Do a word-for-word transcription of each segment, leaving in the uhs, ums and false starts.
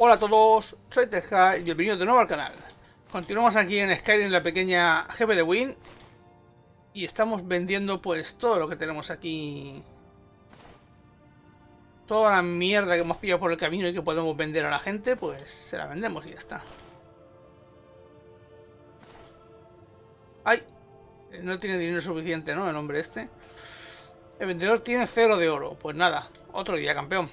Hola a todos, soy Teja y bienvenidos de nuevo al canal. Continuamos aquí en Skyrim, la pequeña jefe de Wynn. Y estamos vendiendo pues todo lo que tenemos aquí. Toda la mierda que hemos pillado por el camino y que podemos vender a la gente, pues se la vendemos y ya está. ¡Ay! No tiene dinero suficiente, ¿no? El hombre este. El vendedor tiene cero de oro. Pues nada, otro día, campeón.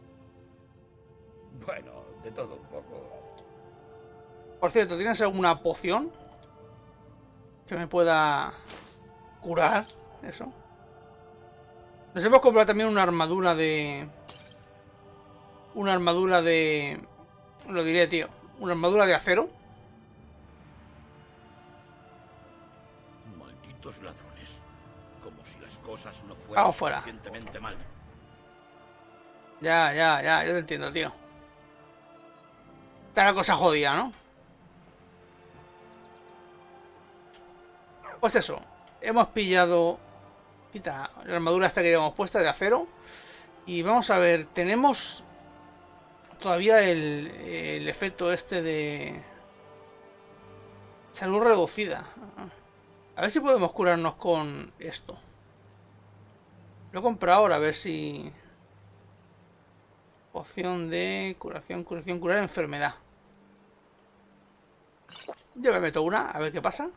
Bueno, de todo un poco. Por cierto, ¿tienes alguna poción que me pueda curar? Eso. Nos hemos comprado también una armadura de... Una armadura de... Lo diré, tío. Una armadura de acero. Malditos ladrones. Como si las cosas no fueran Vamos fuera. suficientemente mal. Ya, ya, ya. Yo te entiendo, tío. Está la cosa jodida, ¿no? Pues eso. Hemos pillado... Quita la armadura esta que llevamos puesta de acero. Y vamos a ver. Tenemos... Todavía el, el efecto este de... Salud reducida. A ver si podemos curarnos con esto. Lo he comprado ahora, a ver si... Poción de curación, curación, curar enfermedad. Yo me meto una, a ver qué pasa.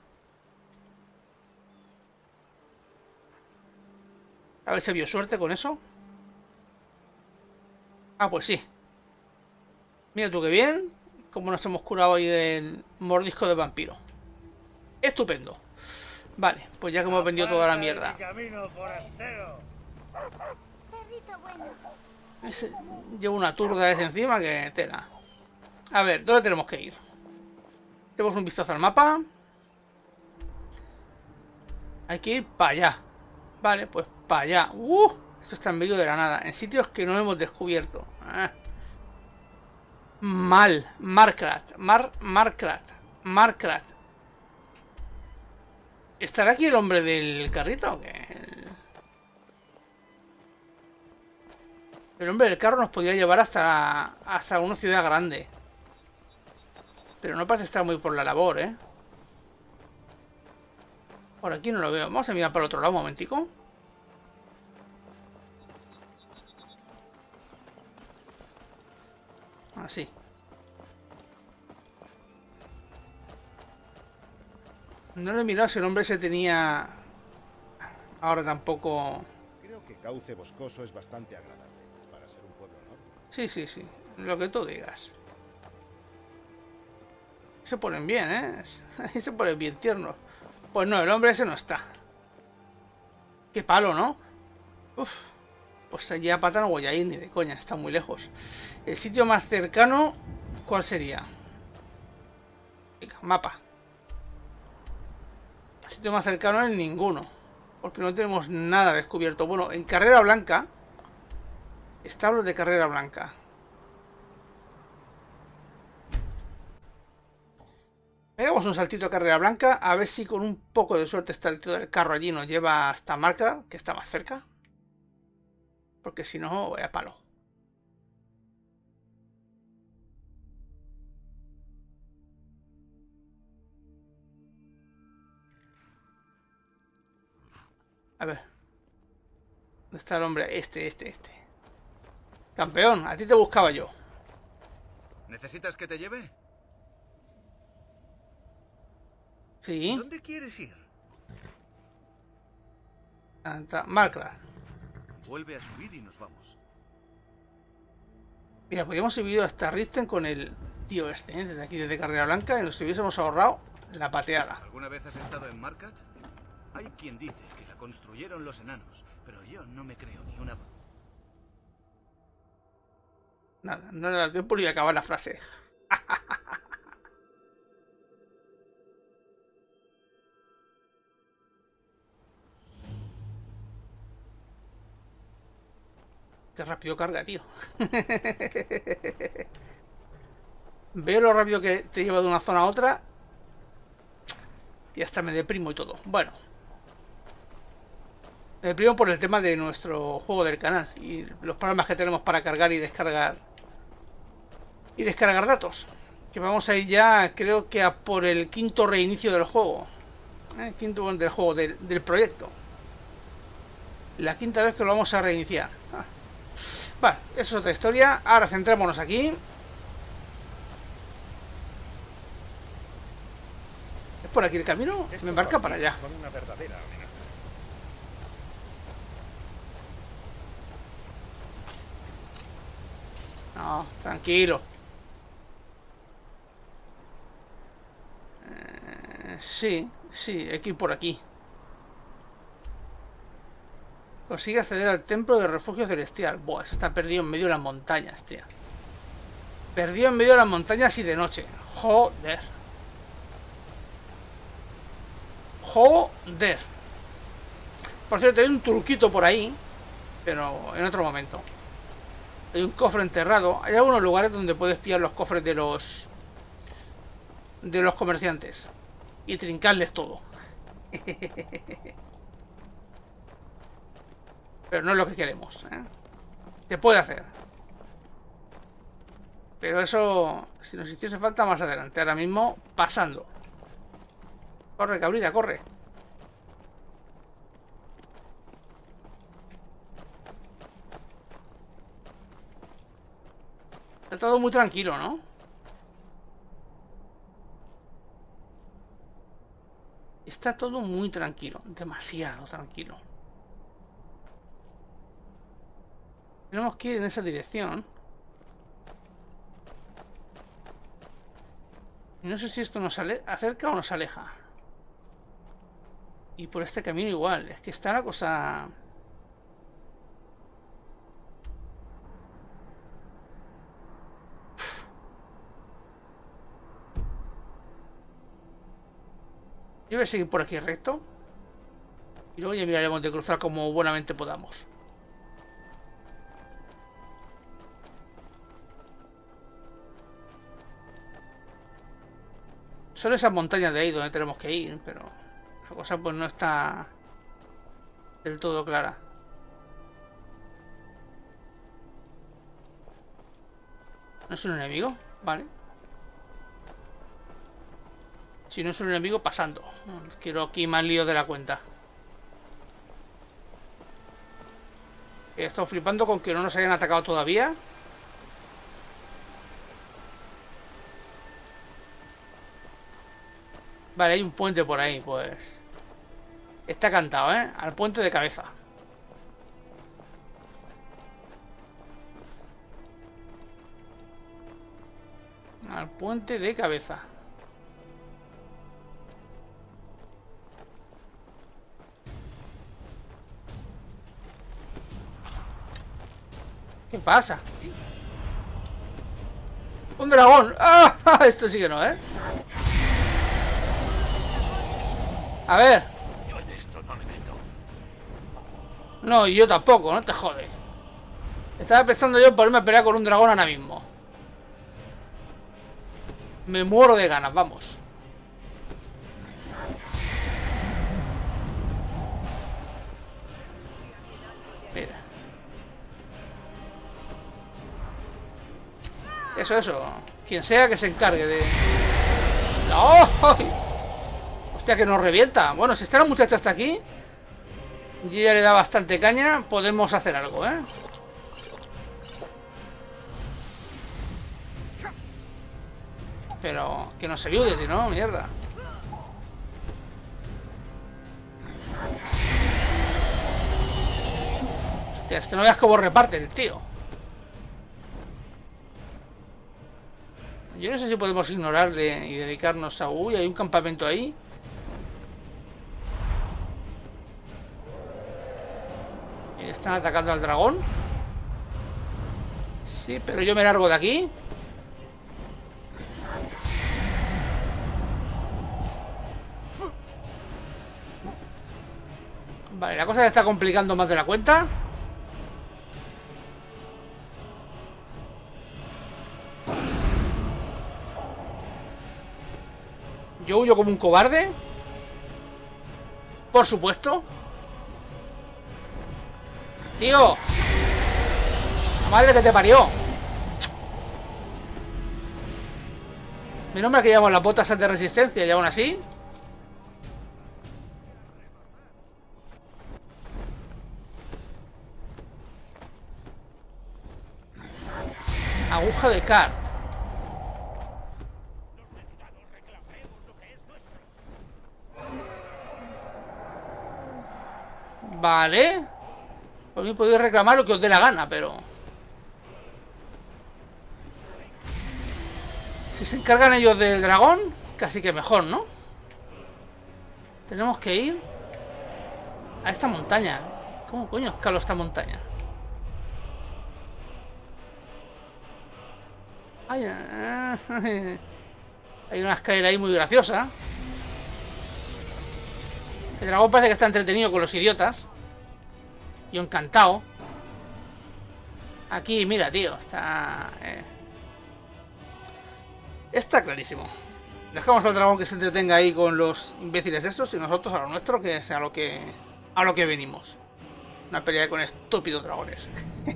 A ver si vio suerte con eso. Ah, pues sí. Mira tú qué bien. Como nos hemos curado ahí del mordisco de vampiro. Estupendo. Vale, pues ya que hemos vendido toda la mierda. Ese, llevo una turda ese encima que tela. A ver, ¿dónde tenemos que ir? Tenemos un vistazo al mapa. Hay que ir para allá. Vale, pues para allá. Uh, esto está en medio de la nada. En sitios que no hemos descubierto. Ah. Mal. Markrat. Mar, Markrat. Markrat. ¿Estará aquí el hombre del carrito o qué? El... el hombre del carro nos podría llevar hasta, hasta una ciudad grande. Pero no parece estar muy por la labor, ¿eh? Por aquí no lo veo. Vamos a mirar para el otro lado un momentico. Así. No lo he mirado si el hombre se tenía... Ahora tampoco... Creo que Cauce Boscoso es bastante agradable para ser un pueblo enorme. Sí, sí, sí. Lo que tú digas. Se ponen bien, ¿eh? Se ponen bien tiernos. Pues no, el hombre ese no está. Qué palo, ¿no? Uf. Pues allí a pata no voy a ir ni de coña, está muy lejos. El sitio más cercano, ¿cuál sería? Venga, mapa. El sitio más cercano es ninguno. Porque no tenemos nada descubierto. Bueno, en Carrera Blanca. Establos de Carrera Blanca. Pegamos un saltito a Carrera Blanca. A ver si con un poco de suerte está el tío del carro allí nos lleva hasta Marca, que está más cerca. Porque si no, voy a palo. A ver. ¿Dónde está el hombre? Este, este, este. Campeón, a ti te buscaba yo. ¿Necesitas que te lleve? Sí. ¿Dónde quieres ir? Markrat. Vuelve a subir y nos vamos. Mira, podríamos haber ido hasta Risten con el tío este, ¿eh? Desde aquí, desde Carrera Blanca, y nos hubiésemos ahorrado la pateada. ¿Alguna vez has estado en Markat? Hay quien dice que la construyeron los enanos, pero yo no me creo ni una... Nada, no le da tiempo ni a acabar la frase. Qué rápido carga, tío. Veo lo rápido que te lleva de una zona a otra. Y hasta me deprimo y todo. Bueno. Me deprimo por el tema de nuestro juego del canal. Y los problemas que tenemos para cargar y descargar y descargar datos. Que vamos a ir ya, creo que a por el quinto reinicio del juego. ¿Eh? Quinto del juego, del, del proyecto. La quinta vez que lo vamos a reiniciar. Ah. Vale, eso es otra historia. Ahora centrémonos aquí. ¿Es por aquí el camino? Estos Me embarca para allá. Son una verdadera amenaza. No, tranquilo. Eh, sí, sí, hay que ir por aquí. Consigue acceder al templo de refugio celestial. Buah, eso está perdido en medio de las montañas, tío. Perdido en medio de las montañas y de noche. Joder. Joder. Por cierto, hay un truquito por ahí, pero en otro momento. Hay un cofre enterrado. Hay algunos lugares donde puedes pillar los cofres de los de los comerciantes y trincarles todo. Pero no es lo que queremos, ¿eh? Se puede hacer. Pero eso, si nos hiciese falta más adelante. Ahora mismo, pasando. Corre, cabrita, corre. Está todo muy tranquilo, ¿no? Está todo muy tranquilo. Demasiado tranquilo. Tenemos que ir en esa dirección. Y no sé si esto nos acerca o nos aleja. Y por este camino igual. Es que está la cosa... Yo voy a seguir por aquí recto. Y luego ya miraremos de cruzar como buenamente podamos. Solo esas montañas de ahí donde tenemos que ir, pero la cosa pues no está del todo clara. ¿No es un enemigo? Vale. Si no es un enemigo, pasando. No, quiero aquí más lío de la cuenta. He estado flipando con que no nos hayan atacado todavía. Vale, hay un puente por ahí, pues... Está cantado, ¿eh? Al puente de cabeza. Al puente de cabeza. ¿Qué pasa? ¡Un dragón! ¡Ah! Esto sí que no, ¿eh? A ver. Yo en esto no me meto. No, y yo tampoco, no te jodes. Estaba pensando yo en ponerme a pelear con un dragón ahora mismo. Me muero de ganas, vamos. Mira. Eso, eso. Quien sea que se encargue de... ¡No! Hostia, que nos revienta. Bueno, si está la muchacha hasta aquí, yo ya le da bastante caña. Podemos hacer algo, ¿eh? Pero que nos ayude, si no, mierda. Hostia, es que no veas cómo reparte el tío. Yo no sé si podemos ignorarle y dedicarnos a... Uy, hay un campamento ahí. ¿Están atacando al dragón? Sí, pero yo me largo de aquí. Vale, la cosa se está complicando más de la cuenta. Yo huyo como un cobarde. Por supuesto. Tío, la madre que te parió. Menos mal que llevamos las botas de resistencia y aún así. Aguja de Card. Vale. Por mí podéis reclamar lo que os dé la gana, pero... si se encargan ellos del dragón, casi que mejor, ¿no? Tenemos que ir a esta montaña. ¿Cómo coño escalo esta montaña? Ay, hay una escalera ahí muy graciosa. El dragón parece que está entretenido con los idiotas. Yo encantado. Aquí, mira, tío, está... Eh. Está clarísimo. Dejamos al dragón que se entretenga ahí con los imbéciles estos y nosotros a lo nuestro, que es a lo que... a lo que venimos. Una pelea con estúpidos dragones.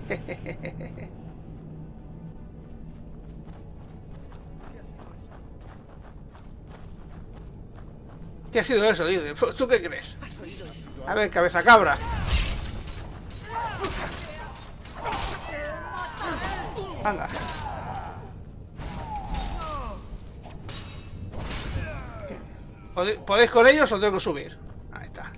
¿Qué ha sido eso, dice? ¿Tú qué crees? A ver, cabeza cabra. Anda. ¿Podéis con ellos o tengo que subir? Ahí está.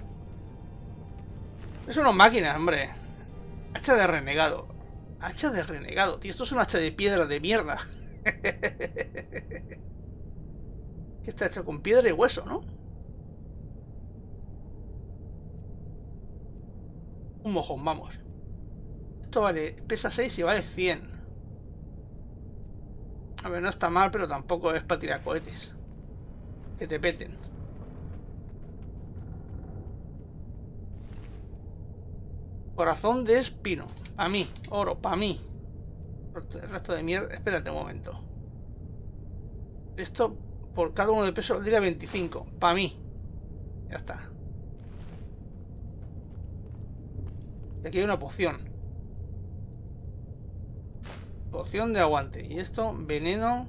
Es una máquina, hombre. Hacha de renegado. Hacha de renegado, tío. Esto es un hacha de piedra de mierda. Que está hecho con piedra y hueso, ¿no? Un mojón, vamos. Esto vale, pesa seis y vale cien. A ver, no está mal, pero tampoco es para tirar cohetes. Que te peten. Corazón de espino. Para mí. Oro, para mí. El resto de mierda. Espérate un momento. Esto por cada uno de peso valdría veinticinco. Para mí. Ya está. Y aquí hay una poción. Poción de aguante. Y esto, veneno.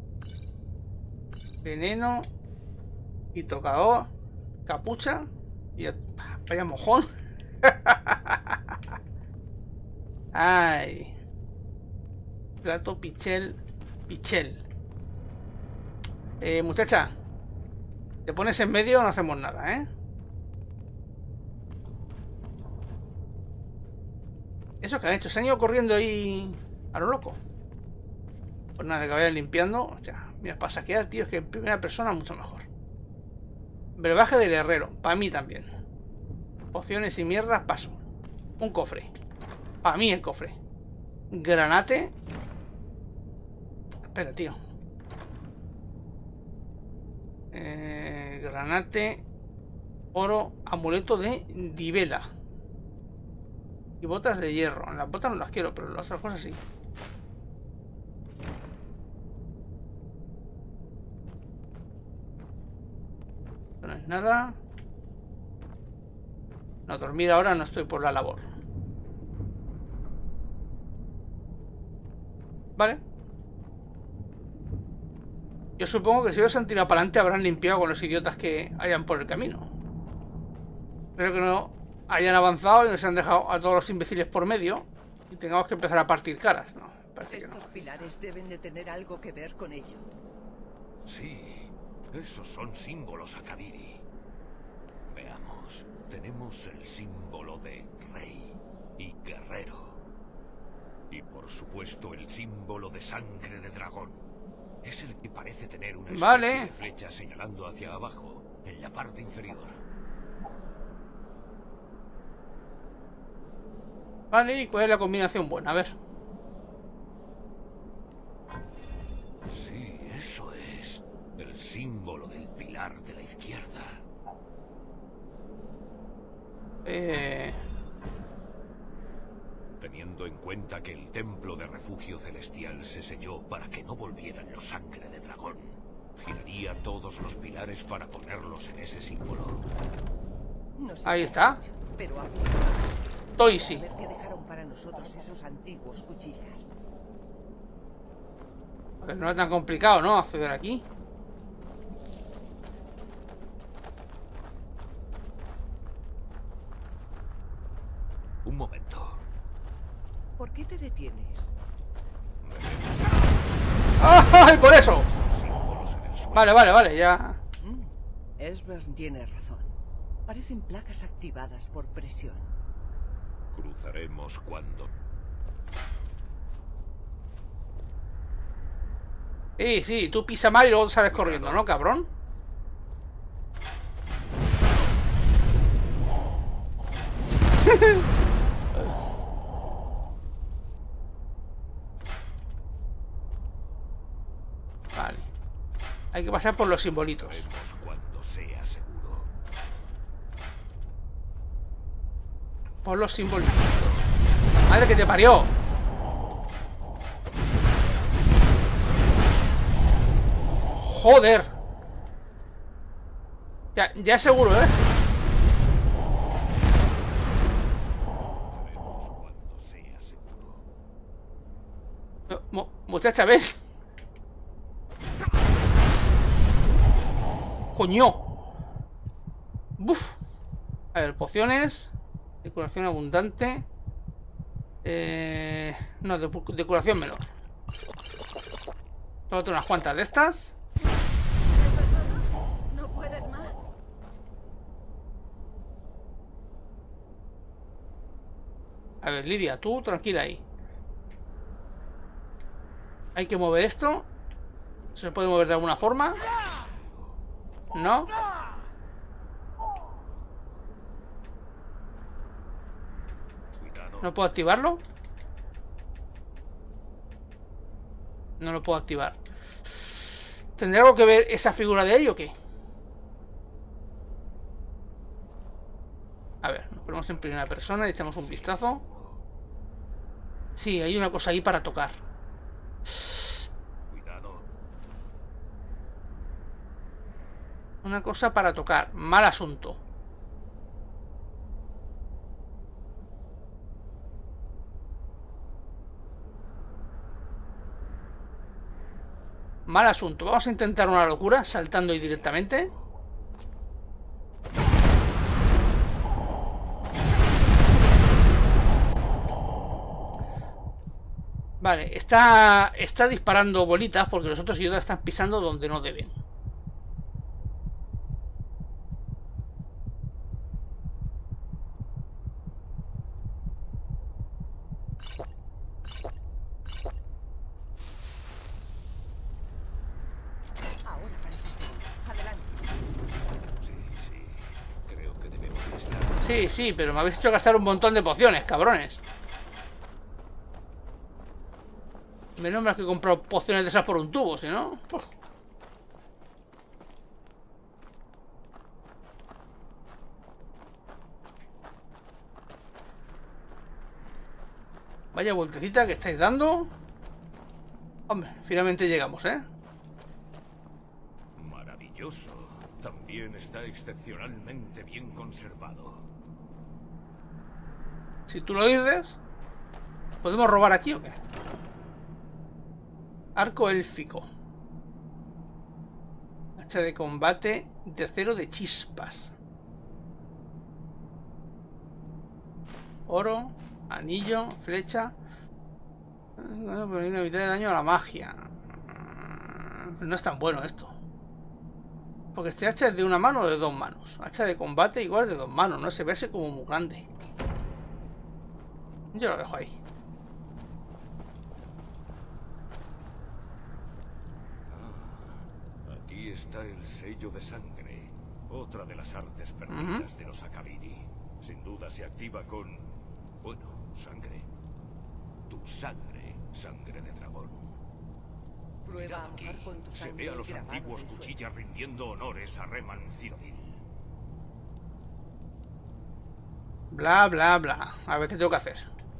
Veneno. Y tocador. Capucha. Y vaya mojón. Ay. Plato, pichel. Pichel. Eh, muchacha. Te pones en medio, no hacemos nada, ¿eh? Eso que han hecho, se han ido corriendo ahí a lo loco. Pues nada, que vayan limpiando. O sea, mira, para saquear, tío, es que en primera persona mucho mejor. Brebaje del herrero, para mí también. Pociones y mierdas, paso. Un cofre. Para mí el cofre. Granate. Espera, tío. Eh, granate. Oro. Amuleto de Divela. Y botas de hierro. Las botas no las quiero, pero las otras cosas sí. No es nada. No, dormir ahora no estoy por la labor. Vale. Yo supongo que si ellos se han tirado para adelante habrán limpiado con los idiotas que hayan por el camino. Espero que no hayan avanzado y nos han dejado a todos los imbéciles por medio y tengamos que empezar a partir caras. No, parece que no. Estos pilares deben de tener algo que ver con ello. Sí, esos son símbolos Akaviri. Veamos, tenemos el símbolo de rey y guerrero. Y por supuesto el símbolo de sangre de dragón. Es el que parece tener una especie Vale. de flecha señalando hacia abajo, en la parte inferior. Vale, ¿y cuál es la combinación buena? A ver. Sí, eso es. El símbolo del pilar de la izquierda. Eh... Teniendo en cuenta que el templo de refugio celestial se selló para que no volvieran los sangre de dragón, giraría todos los pilares para ponerlos en ese símbolo. No sé Ahí qué está. has hecho, pero a Toisi. ver qué dejaron para nosotros esos antiguos cuchillas. A ver, no es tan complicado, ¿no? Acceder aquí. momento. ¿Por qué te detienes? ¡Ay, por eso! Símbolos en el suelo. Vale, vale, vale, ya. Mm, Esbern tiene razón. Parecen placas activadas por presión. Cruzaremos cuando... Sí, sí, tú pisa mal y luego sales corriendo, ¿no, cabrón? Vale. Hay que pasar por los simbolitos. Cruzaremos cuando sea seguro. Por los simbolitos. ¡Madre que te parió! ¡Joder! Ya, ya seguro, ¿eh? Cruzaremos cuando sea seguro. Mu- Muchacha, ¿ves? ¡Coño! ¡Buf! A ver, pociones. Decoración abundante. Eh... No, de decoración menor. Tómate unas cuantas de estas. No puedes más. A ver, Lidia, tú tranquila ahí. Hay que mover esto. ¿Se puede mover de alguna forma? ¿No? Cuidado. ¿No puedo activarlo? No lo puedo activar. ¿Tendrá algo que ver esa figura de ahí o qué? A ver, nos ponemos en primera persona y echamos un vistazo. Sí, hay una cosa ahí para tocar. Cuidado. Una cosa para tocar. Mal asunto. Mal asunto. Vamos a intentar una locura saltando ahí directamente. Vale, está, está disparando bolitas porque los otros idiotas están pisando donde no deben. Ahora parece ser. Adelante. Sí, sí. Creo que debemos estar. Sí, sí, pero me habéis hecho gastar un montón de pociones, cabrones. Menos mal que he comprado pociones de esas por un tubo, si no... Puf. Vaya vueltecita que estáis dando. Hombre, finalmente llegamos, ¿eh? Maravilloso. También está excepcionalmente bien conservado. Si tú lo dices. ¿Podemos robar aquí o qué? Arco élfico. Hacha de combate de acero de chispas. Oro, anillo, flecha. Para evitar el daño a la magia. No es tan bueno esto. Porque este hacha es de una mano o de dos manos. Hacha de combate igual de dos manos. No se ve así como muy grande. Yo lo dejo ahí. Aquí está el sello de sangre. Otra de las artes perdidas Ujú. de los Akabiri. Sin duda se activa con... Bueno, sangre. Tu sangre. Sangre de dragón. Prueba a Aquí ahogar con tu se sangre ve a el los grabado antiguos del suelo. cuchillas rindiendo honores a Reman Cyrodiil. Bla, bla, bla. A ver qué tengo que hacer.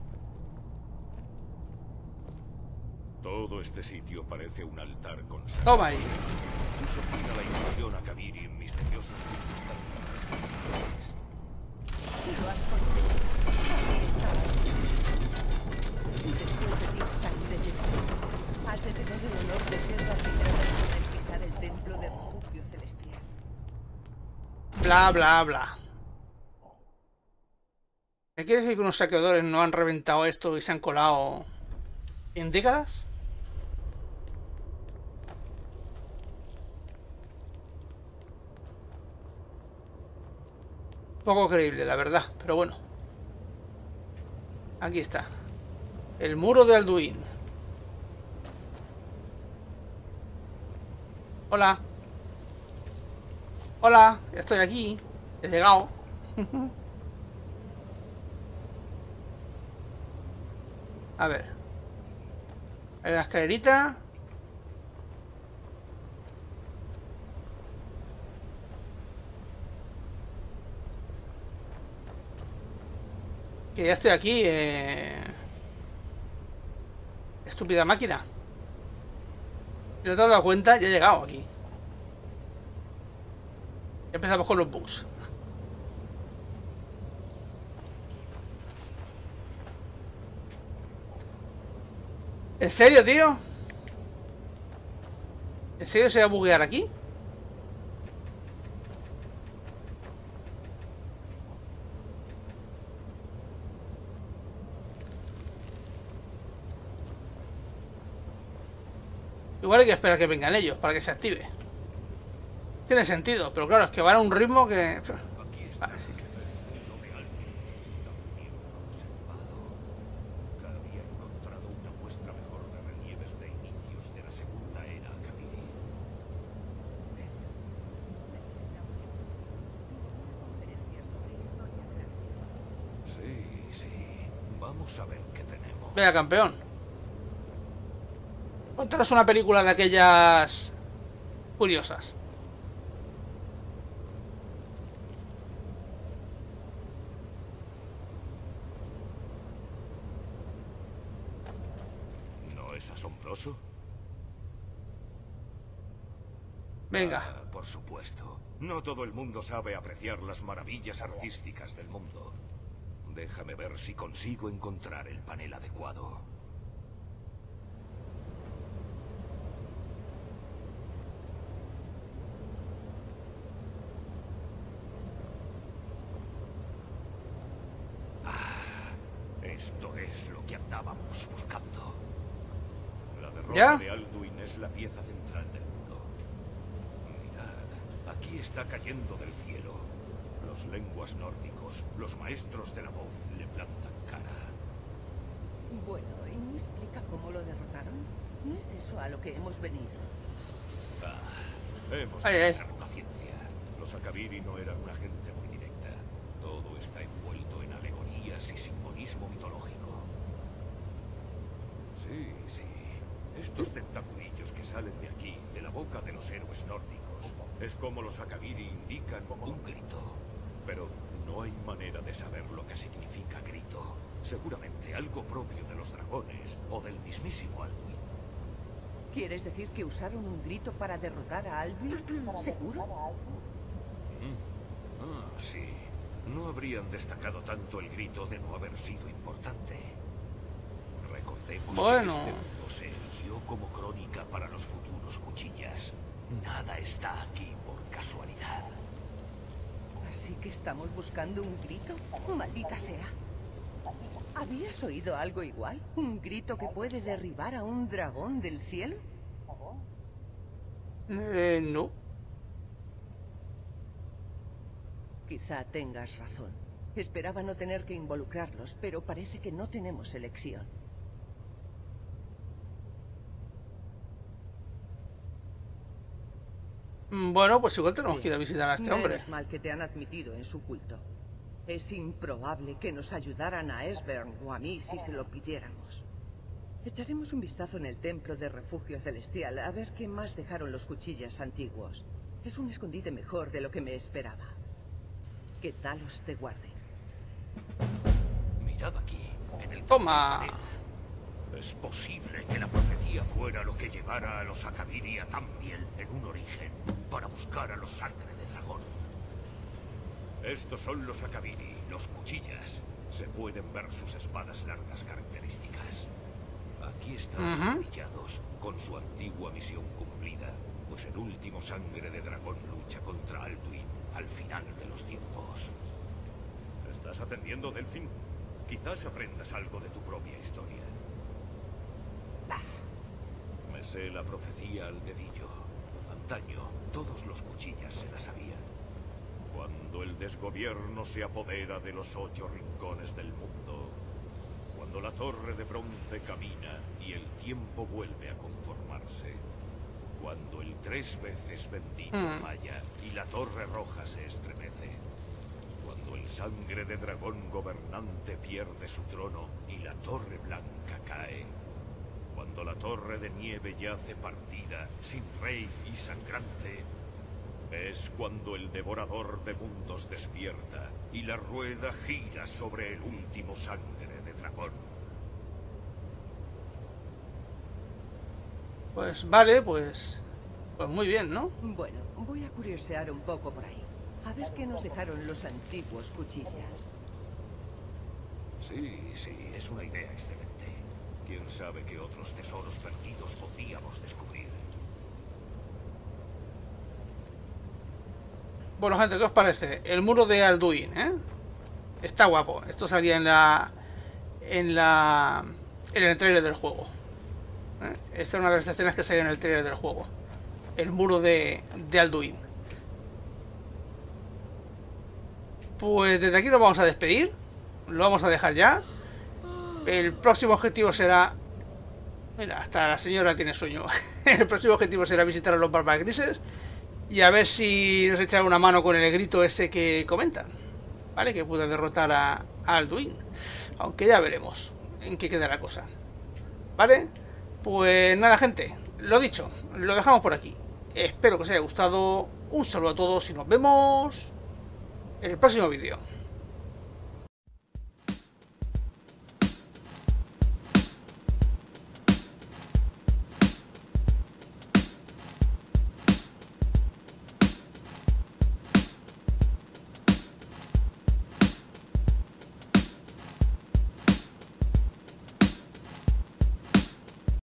Todo este sitio parece un altar con sangre. Toma ahí. Puso fin a la invasión Akabiri en misteriosas circunstancias. Lo has conseguido. Estaba ahí. Después de ti sangre de dragón, has de tener el honor de ser la primera persona en pisar el templo de refugio celestial. Bla, bla, bla. ¿Me quiere decir que unos saqueadores no han reventado esto y se han colado en décadas? Poco creíble, la verdad, pero bueno. Aquí está. El muro de Alduin. Hola. Hola, ya estoy aquí. He llegado. A ver. Hay una escalerita. Que ya estoy aquí. Eh... Estúpida máquina. Si no te has dado cuenta, ya he llegado aquí. Ya empezamos con los bugs. ¿En serio, tío? ¿En serio se va a buguear aquí? Igual hay que esperar que vengan ellos para que se active. Tiene sentido, pero claro, es que van a un ritmo que... Vale, sí. Venga, campeón. Contanos una película de aquellas curiosas. ¿No es asombroso? Venga. Ah, por supuesto. No todo el mundo sabe apreciar las maravillas artísticas del mundo. Déjame ver si consigo encontrar el panel adecuado. Ah, esto es lo que andábamos buscando. La derrota ¿Ya? de Alduin es la pieza central del mundo. Mirad, aquí está cayendo del cielo. Los lenguas nórdicos, los maestros de la voz, le plantan cara. Bueno, ¿y no explica cómo lo derrotaron? ¿No es eso a lo que hemos venido? Ah, hemos Ay, de ay. tener paciencia. Los Akaviri no eran una gente muy directa. Todo está envuelto en alegorías y simbolismo mitológico. Sí, sí. Estos tentaculillos que salen de aquí, de la boca de los héroes nórdicos, es como los Akaviri indican un grito. Pero no hay manera de saber lo que significa grito. Seguramente algo propio de los dragones o del mismísimo Alduin. ¿Quieres decir que usaron un grito para derrotar a Alduin? ¿Seguro? Mm. Ah, sí. No habrían destacado tanto el grito de no haber sido importante. Recordemos Bueno. que este mundo se eligió como crónica para los futuros cuchillas. Nada está aquí por casualidad. ¿Así que estamos buscando un grito? Maldita sea. ¿Habías oído algo igual? ¿Un grito que puede derribar a un dragón del cielo? Eh, no. Quizá tengas razón. Esperaba no tener que involucrarlos, pero parece que no tenemos elección. Bueno, pues igual tenemos que ir a visitar a este hombre. Menos mal que te han admitido en su culto. Es improbable que nos ayudaran a Esbern o a mí si se lo pidiéramos. Echaremos un vistazo en el templo de refugio celestial a ver qué más dejaron los cuchillas antiguos. Es un escondite mejor de lo que me esperaba. Que Talos te guarde. Mirad aquí, en el Toma. tercer panel. Es posible que la profecía fuera lo que llevara a los Akaviri a Tamriel en un origen para buscar a los sangre de dragón. Estos son los Akaviri, los cuchillas. Se pueden ver sus espadas largas características. Aquí están Ujú. brillados con su antigua misión cumplida, pues el último sangre de dragón lucha contra Alduin al final de los tiempos. ¿Estás atendiendo, Delfín? Quizás aprendas algo de tu propia historia. Me sé la profecía al dedillo. Antaño, todos los cuchillas se la sabían. Cuando el desgobierno se apodera de los ocho rincones del mundo, cuando la torre de bronce camina y el tiempo vuelve a conformarse, cuando el tres veces bendito Hmm. falla y la torre roja se estremece, cuando el sangre de dragón gobernante pierde su trono y la torre blanca cae, cuando la torre de nieve yace partida, sin rey y sangrante, es cuando el devorador de mundos despierta y la rueda gira sobre el último sangre de dragón. Pues vale, pues... Pues muy bien, ¿no? Bueno, voy a curiosear un poco por ahí. A ver qué nos dejaron los antiguos cuchillas. Sí, sí, es una idea excelente. Quién sabe qué otros tesoros perdidos podríamos descubrir. Bueno, gente, ¿qué os parece? El muro de Alduin, ¿eh? Está guapo. Esto salía en la... En la... En el trailer del juego. ¿Eh? Esta es una de las escenas que sale en el trailer del juego. El muro de, de Alduin. Pues desde aquí nos vamos a despedir. Lo vamos a dejar ya. El próximo objetivo será... Mira, hasta la señora tiene sueño. El próximo objetivo será visitar a los barbas grises. Y a ver si nos echan una mano con el grito ese que comentan. ¿Vale? Que pude derrotar a, a Alduin. Aunque ya veremos en qué queda la cosa. ¿Vale? Pues nada, gente. Lo dicho, lo dejamos por aquí. Espero que os haya gustado. Un saludo a todos y nos vemos en el próximo vídeo.